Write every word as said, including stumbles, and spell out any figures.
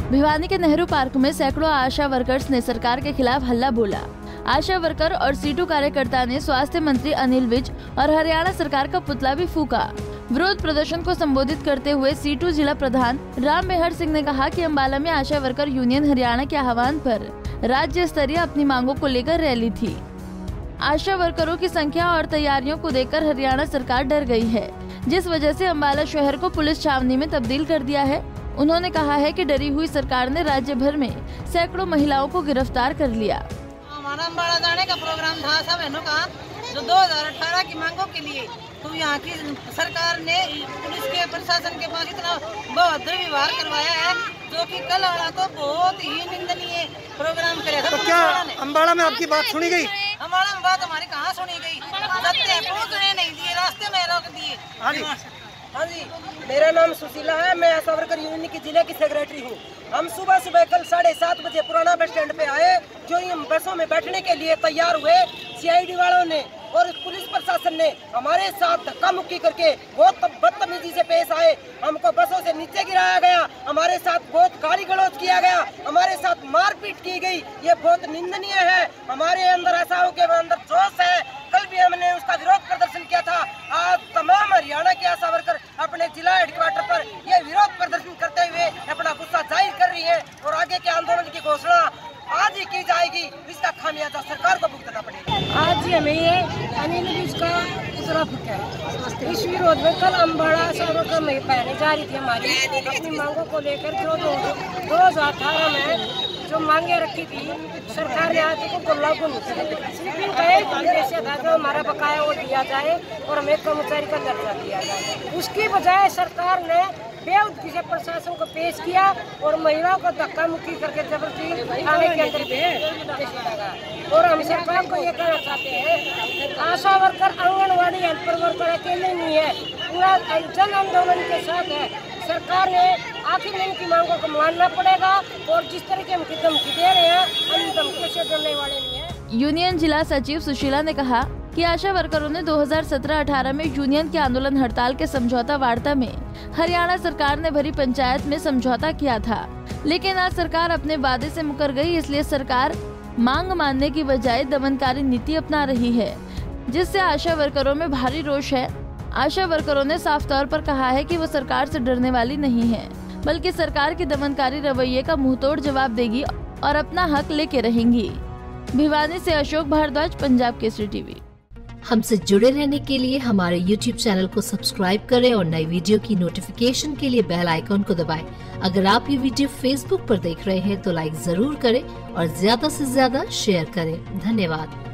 भिवानी के नेहरू पार्क में सैकड़ों आशा वर्कर्स ने सरकार के खिलाफ हल्ला बोला। आशा वर्कर और सीटू कार्यकर्ता ने स्वास्थ्य मंत्री अनिल विज और हरियाणा सरकार का पुतला भी फूका। विरोध प्रदर्शन को संबोधित करते हुए सीटू जिला प्रधान राम मेहर सिंह ने कहा कि अम्बाला में आशा वर्कर यूनियन हरियाणा के आह्वान पर राज्य स्तरीय अपनी मांगों को लेकर रैली थी। आशा वर्करों की संख्या और तैयारियों को देखकर हरियाणा सरकार डर गई है, जिस वजह से अम्बाला शहर को पुलिस छावनी में तब्दील कर दिया है। उन्होंने कहा है कि डरी हुई सरकार ने राज्य भर में सैकड़ों महिलाओं को गिरफ्तार कर लिया। हमारा अम्बाला जाने का प्रोग्राम था सब बहनों का, जो दो हज़ार अठारह की मांगों के लिए, तो यहाँ की सरकार ने पुलिस के प्रशासन के पास इतना बहादुर व्यवहार करवाया है, जो कि कल वाला तो बहुत ही निंदनीय प्रोग्राम करे था। तो क्या अम्बाला में आपकी बात सुनी गई? अम्बाला में बात हमारी कहाँ सुनी गई? पहुँचने नहीं दिए, रास्ते में रोक दिए। हाँ जी, मेरा नाम सुशीला है, मैं आशा वर्कर यूनियन की जिले की सेक्रेटरी हूँ। हम सुबह सुबह कल साढ़े सात बजे पुराना बस स्टैंड पे आए, जो इन बसों में बैठने के लिए तैयार हुए। सीआईडी वालों ने और पुलिस प्रशासन ने हमारे साथ धक्का मुक्की करके बहुत बदतमीजी से पेश आए। हमको बसों से नीचे गिराया गया, हमारे साथ बहुत गाली गलौज किया गया, हमारे साथ मारपीट की गई। ये बहुत निंदनीय है। हमारे अंदर आशाओं के अंदर जोश है। कल भी हमने उसका विरोध प्रदर्शन किया था। आज तमाम हरियाणा के आशा वर्कर अपने जिला हेडक्वार्टर पर ये विरोध प्रदर्शन करते हुए अपना गुस्सा जाहिर कर रही है और आगे के आंदोलन की घोषणा आज ही की जाएगी। इसका खामियाजा सरकार को भुगतना पड़ेगा। आज ही हमें ये अनिल विज का पुतला फूका है। इस विरोध में कल अम्बाला आशा वर्कर में पहले जा रही थी हमारी अपनी मांगों को लेकर, जो दो हजार अठारह में जो मांगे रखी थी सरकार ने आज तक लागू नहीं की। सिर्फ इनका एक उद्देश्य था, जो हमारा बकाया वो दिया जाए और हमें कर्मचारी का दर्जा दिया जाए। उसकी बजाय सरकार ने बेउद्देश्य से प्रशासन को पेश किया और महिलाओं को धक्का मुक्की करके जबरदस्ती थाने के अंदर पेश लगा। और हम सरकार को ये कहना चाहते हैं, Asha worker anganwadi helper worker अकेले नहीं है, पूरा जन आंदोलन के साथ है। सरकार ने आखिर में इनकी मांगों को मानना पड़ेगा और जिस तरह की हम धमकी दे रहे हैं, हम धमकी से डरने वाले नहीं है। यूनियन जिला सचिव सुशीला ने कहा कि आशा वर्करों ने दो हज़ार सत्रह अठारह में यूनियन के आंदोलन हड़ताल के समझौता वार्ता में हरियाणा सरकार ने भरी पंचायत में समझौता किया था, लेकिन आज सरकार अपने वादे से मुकर गई। इसलिए सरकार मांग मानने की बजाय दमनकारी नीति अपना रही है, जिससे आशा वर्करों में भारी रोष है। आशा वर्करों ने साफ तौर पर कहा है कि वो सरकार से डरने वाली नहीं है, बल्कि सरकार के दमनकारी रवैये का मुंहतोड़ जवाब देगी और अपना हक लेके रहेंगी। भिवानी से अशोक भारद्वाज, पंजाब केसरी टीवी। हमसे जुड़े रहने के लिए हमारे यूट्यूब चैनल को सब्सक्राइब करें और नई वीडियो की नोटिफिकेशन के लिए बेल आइकॉन को दबाएं। अगर आप ये वीडियो फेसबुक पर देख रहे हैं तो लाइक जरूर करें और ज्यादा से ज्यादा शेयर करें। धन्यवाद।